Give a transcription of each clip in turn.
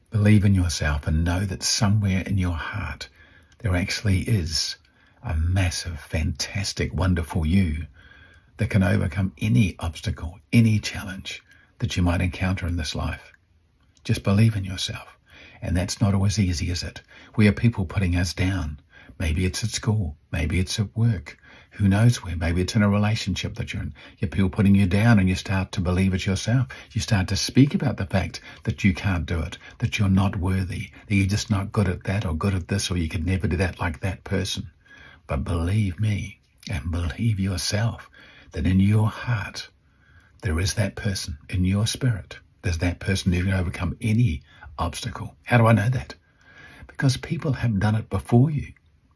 Believe in yourself and know that somewhere in your heart there actually is a massive, fantastic, wonderful you that can overcome any obstacle, any challenge that you might encounter in this life. Just believe in yourself. And that's not always easy, is it? We have people putting us down. Maybe it's at school. Maybe it's at work. Who knows where? Maybe it's in a relationship that you're in. You have people putting you down and you start to believe it yourself. You start to speak about the fact that you can't do it, that you're not worthy, that you're just not good at that or good at this, or you could never do that like that person. But believe me and believe yourself that in your heart there is that person, in your spirit. There's that person who can overcome any obstacle. How do I know that? Because people have done it before you.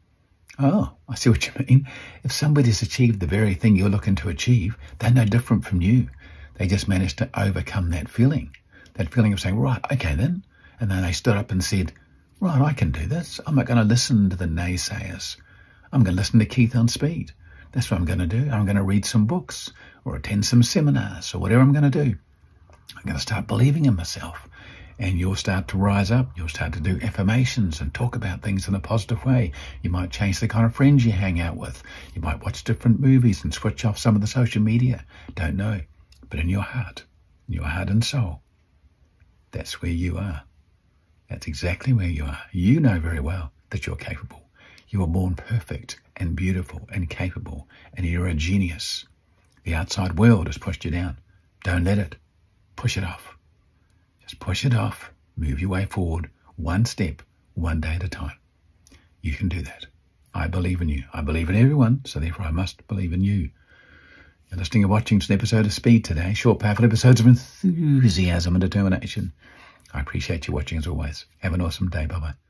Oh, I see what you mean. If somebody's achieved the very thing you're looking to achieve, they're no different from you. They just managed to overcome that feeling of saying, right, okay then. And then they stood up and said, right, I can do this. I'm not going to listen to the naysayers. I'm going to listen to Keith on speed. That's what I'm going to do. I'm going to read some books or attend some seminars or whatever I'm going to do. I'm going to start believing in myself. And you'll start to rise up. You'll start to do affirmations and talk about things in a positive way. You might change the kind of friends you hang out with. You might watch different movies and switch off some of the social media. Don't know. But in your heart and soul, that's where you are. That's exactly where you are. You know very well that you're capable. You were born perfect and beautiful and capable, and you're a genius. The outside world has pushed you down. Don't let it. Push it off. Just push it off. Move your way forward, one step, one day at a time. You can do that. I believe in you. I believe in everyone, so therefore I must believe in you. You're listening and watching to an episode of Speed today. Short, powerful episodes of enthusiasm and determination. I appreciate you watching as always. Have an awesome day. Bye-bye.